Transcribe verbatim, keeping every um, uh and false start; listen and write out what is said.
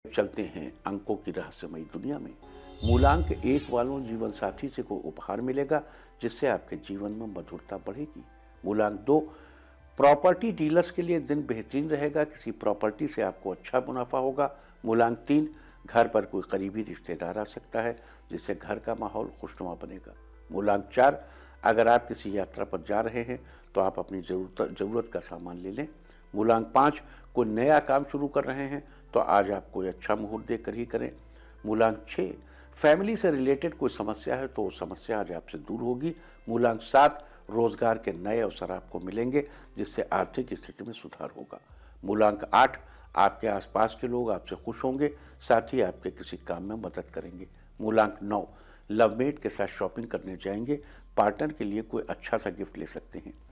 चलते हैं अंकों की रहस्यमयी दुनिया में। मूलांक एक वालों जीवन साथी से कोई उपहार मिलेगा जिससे आपके जीवन में मधुरता बढ़ेगी। मूलांक दो, प्रॉपर्टी डीलर्स के लिए दिन बेहतरीन रहेगा, किसी प्रॉपर्टी से आपको अच्छा मुनाफा होगा। मूलांक तीन, घर पर कोई करीबी रिश्तेदार आ सकता है जिससे घर का माहौल खुशनुमा बनेगा। मूलांक चार, अगर आप किसी यात्रा पर जा रहे हैं तो आप अपनी जरूरत जरूरत का सामान ले लें। मूलांक पाँच, कोई नया काम शुरू कर रहे हैं तो आज आप कोई अच्छा मुहूर्त देखकर ही करें। मूलांक छः, फैमिली से रिलेटेड कोई समस्या है तो वो समस्या आज आपसे दूर होगी। मूलांक सात, रोजगार के नए अवसर आपको मिलेंगे जिससे आर्थिक स्थिति में सुधार होगा। मूलांक आठ, आपके आसपास के लोग आपसे खुश होंगे, साथ ही आपके किसी काम में मदद करेंगे। मूलांक नौ, लवमेट के साथ शॉपिंग करने जाएंगे, पार्टनर के लिए कोई अच्छा सा गिफ्ट ले सकते हैं।